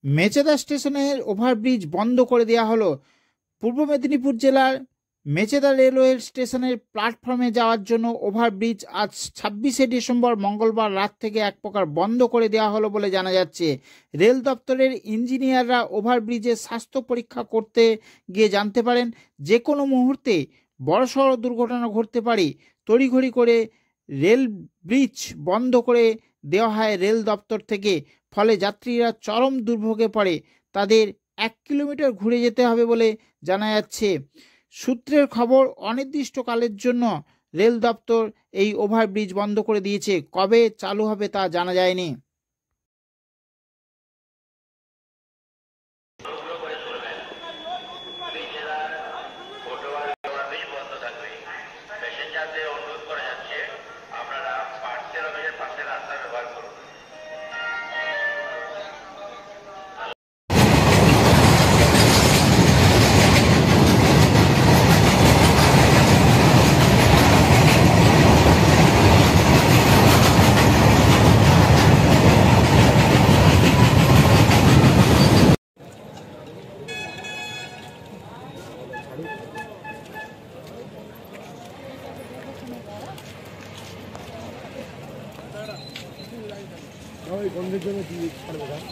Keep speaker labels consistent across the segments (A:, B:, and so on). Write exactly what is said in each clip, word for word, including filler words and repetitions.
A: মেচেদা স্টেশনের ওভারব্রিজ বন্ধ করে দেওয়া হলো। পূর্ব মেদিনীপুর জেলার মেচেদা রেলওয়ে স্টেশনের প্ল্যাটফর্মে যাওয়ার জন্য ওভারব্রিজ আজ ছাব্বিশে ডিসেম্বর মঙ্গলবার রাত থেকে এক প্রকার বন্ধ করে দেওয়া হলো বলে জানা যাচ্ছে। রেল দপ্তরের ইঞ্জিনিয়াররা ওভারব্রিজের স্বাস্থ্য পরীক্ষা করতে গিয়ে জানতে পারেন যে কোনো মুহূর্তে বড়সড় দুর্ঘটনা ঘটতে পারে। তড়িঘড়ি করে রেল ব্রিজ বন্ধ করে দেওয়া হয় রেল দপ্তর থেকে। ফলে যাত্রীরা চরম দুর্ভোগে পড়ে। তাদের এক কিলোমিটার ঘুরে যেতে হবে বলে জানা যাচ্ছে। সূত্রের খবর, অনির্দিষ্টকালের জন্য রেল দপ্তর এই ওভারব্রিজ বন্ধ করে দিয়েছে। কবে চালু হবে তা জানা যায়নি।
B: বন্ধের জন্য কি ছাড়বে না?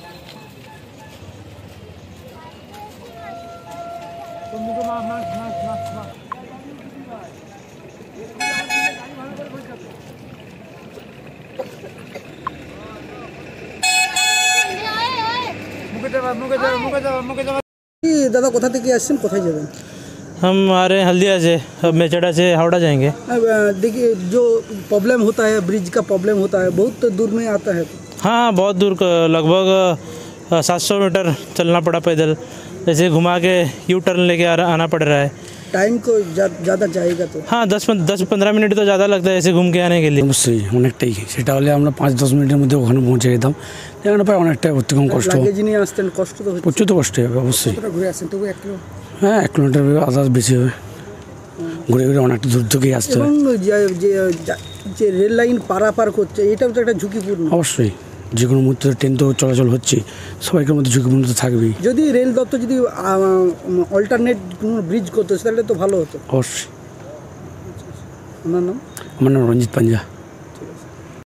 C: दादा कोथा থেকে আসছেন, কোথায় যাবেন?
D: हम आ रहे हैं हल्दिया से, अब मेचेडा से हावड़ा जाएंगे।
C: देखिए, जो प्रॉब्लम होता है, ब्रिज का प्रॉब्लम होता है, बहुत दूर में आता है।
D: हाँ, बहुत दूर, लगभग सात सौ मीटर चलना पड़ा पैदल। जैसे घुमा के यू टर्न लेके आना पड़ रहा है।
C: टाइम को ज़्यादा जाएगा तो?
D: हाँ, दस दस पंद्रह मिनट तो ज़्यादा लगता है ऐसे घूम के आने के लिए।
E: অবশ্যই অনেকটাই, সেটা হলে আমরা পাঁচ দশ মিনিটের মধ্যে ওখানে পৌঁছে যেতাম। এখানে প্রায় অনেকটাই অতিকম কষ্ট,
C: লাগেজ নিয়ে আসতেন, কষ্ট তো হচ্ছে।
E: প্রচুর তো কষ্ট হবে অবশ্যই।
C: ঘুরে আসেন তবু এক কিলো,
E: হ্যাঁ এক কিলোমিটার আদার্স বেশি হবে। ঘুরে ঘুরে অনেকটা দূর থেকেই আসতে হবে।
C: এবং যে রেল লাইন পারাপার করছে, এটাও তো একটা ঝুঁকিপূর্ণ।
E: অবশ্যই, যে কোনো মুহূর্তে ট্রেন তো চলাচল হচ্ছে, সবাইকার মধ্যে ঝুঁকিপূর্ণ তো থাকবেই।
C: যদি রেল দপ্তর যদি অল্টারনেট কোনো ব্রিজ করতো তাহলে তো ভালো হতো।
E: অবশ্যই।
C: আমার নাম
E: আমার নাম রঞ্জিত পাঞ্জা।